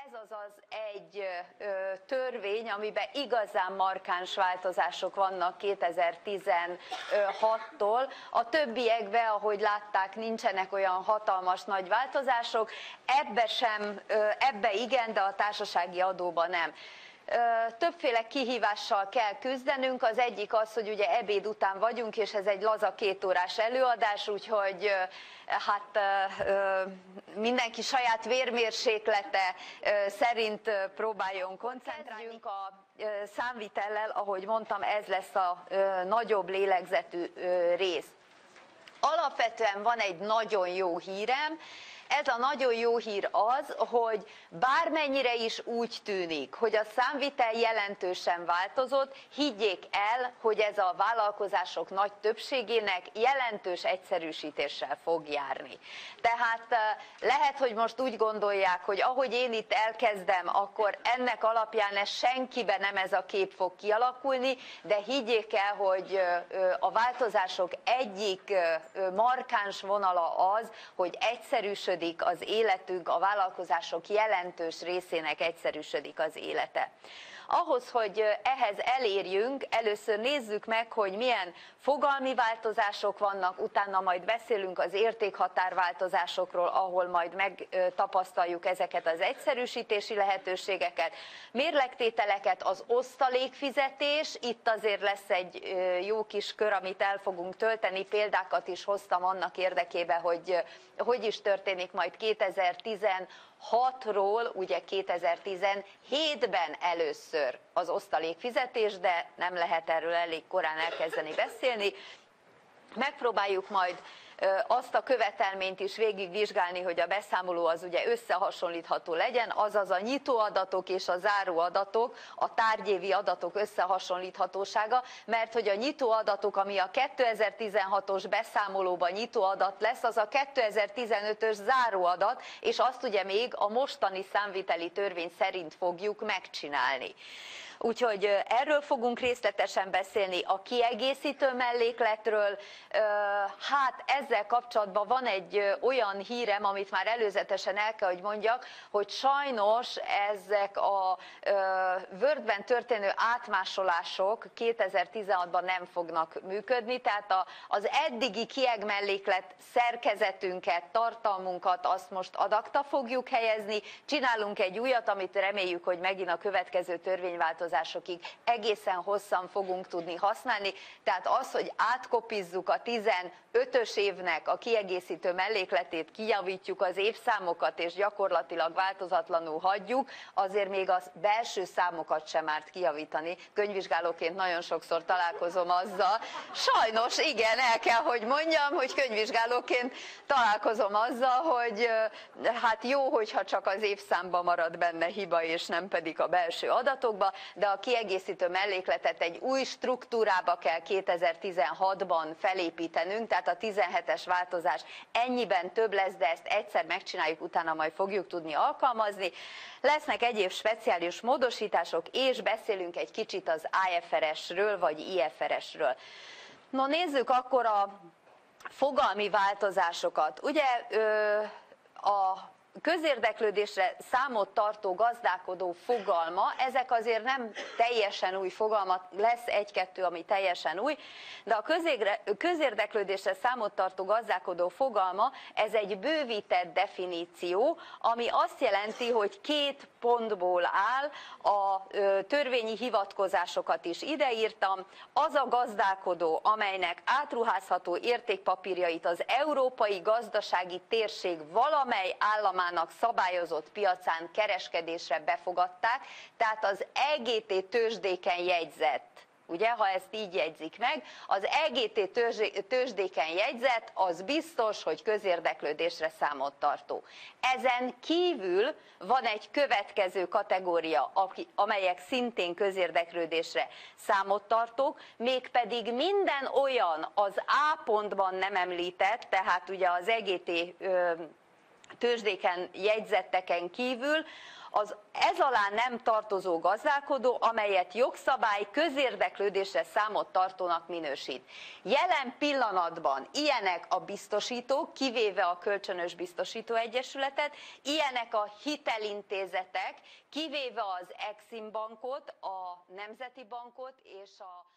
ez az egy törvény, amiben igazán markáns változások vannak 2016-tól. A többiekben, ahogy látták, nincsenek olyan hatalmas nagy változások, ebbe igen, de a társasági adóban nem. Többféle kihívással kell küzdenünk, az egyik az, hogy ugye ebéd után vagyunk, és ez egy laza 2 órás előadás, úgyhogy hát mindenki saját vérmérséklete szerint próbáljon koncentrálni. A számvitellel, ahogy mondtam, ez lesz a nagyobb lélegzetű rész. Alapvetően van egy nagyon jó hírem. Ez a nagyon jó hír az, hogy bármennyire is úgy tűnik, hogy a számvitel jelentősen változott, higgyék el, hogy ez a vállalkozások nagy többségének jelentős egyszerűsítéssel fog járni. Tehát lehet, hogy most úgy gondolják, hogy ahogy én itt elkezdem, akkor ennek alapján senkiben nem ez a kép fog kialakulni, de higgyék el, hogy a változások egyik markáns vonala az, hogy egyszerűsödik az életünk, a vállalkozások jelentős részének egyszerűsödik az élete. Ahhoz, hogy ehhez elérjünk, először nézzük meg, hogy milyen fogalmi változások vannak, utána majd beszélünk az értékhatárváltozásokról, ahol majd megtapasztaljuk ezeket az egyszerűsítési lehetőségeket, mérlegtételeket, az osztalékfizetés, itt azért lesz egy jó kis kör, amit el fogunk tölteni, példákat is hoztam annak érdekében, hogy is történik majd 2016-ról, ugye 2017-ben először az osztalékfizetés, de nem lehet erről elég korán elkezdeni beszélni. Megpróbáljuk majd azt a követelményt is végigvizsgálni, hogy a beszámoló az ugye összehasonlítható legyen, azaz a nyitóadatok és a záróadatok, a tárgyévi adatok összehasonlíthatósága, mert hogy a nyitóadatok, ami a 2016-os beszámolóban nyitóadat lesz, az a 2015-ös záróadat, és azt ugye még a mostani számviteli törvény szerint fogjuk megcsinálni. Úgyhogy erről fogunk részletesen beszélni, a kiegészítő mellékletről. Hát ezzel kapcsolatban van egy olyan hírem, amit már előzetesen el kell, hogy mondjak, hogy sajnos ezek a Wordben történő átmásolások 2016-ban nem fognak működni, tehát az eddigi kiegmelléklet szerkezetünket, tartalmunkat azt most ad acta fogjuk helyezni, csinálunk egy újat, amit reméljük, hogy megint a következő törvényváltozásokig egészen hosszan fogunk tudni használni, tehát az, hogy átkopizzuk a 15-ös évnek a kiegészítő mellékletét, kijavítjuk az évszámokat és gyakorlatilag változatlanul hagyjuk, azért még a belső számokat sem árt kijavítani. Könyvvizsgálóként nagyon sokszor találkozom azzal, sajnos igen, el kell, hogy mondjam, hogy könyvvizsgálóként találkozom azzal, hogy hát jó, hogyha csak az évszámban marad benne hiba, és nem pedig a belső adatokba, de a kiegészítő mellékletet egy új struktúrába kell 2016-ban felépítenünk, tehát a 17-es változás ennyiben több lesz, de ezt egyszer megcsináljuk, utána majd fogjuk tudni alkalmazni. Lesznek egyéb speciális módosítások, és beszélünk egy kicsit az IFRS-ről vagy IFRS-ről. No, nézzük akkor a fogalmi változásokat. Ugye a közérdeklődésre számot tartó gazdálkodó fogalma, ezek azért nem teljesen új fogalmak, lesz egy-kettő, ami teljesen új, de a közérdeklődésre számot tartó gazdálkodó fogalma, ez egy bővített definíció, ami azt jelenti, hogy 2 pontból áll, a törvényi hivatkozásokat is ideírtam, az a gazdálkodó, amelynek átruházható értékpapírjait az európai gazdasági térség valamely államának szabályozott piacán kereskedésre befogadták, tehát az EGT tőzsdéken jegyzett. Ugye, ha ezt így jegyzik meg, az EGT tőzsdéken jegyzett, az biztos, hogy közérdeklődésre számot tartó. Ezen kívül van egy következő kategória, amelyek szintén közérdeklődésre számot tartók, mégpedig minden olyan az A pontban nem említett, tehát ugye az EGT tőzsdéken jegyzetteken kívül ez alá nem tartozó gazdálkodó, amelyet jogszabály közérdeklődésre számot tartónak minősít. Jelen pillanatban ilyenek a biztosítók, kivéve a Kölcsönös Biztosító Egyesületet, ilyenek a hitelintézetek, kivéve az Exim Bankot, a Nemzeti Bankot és a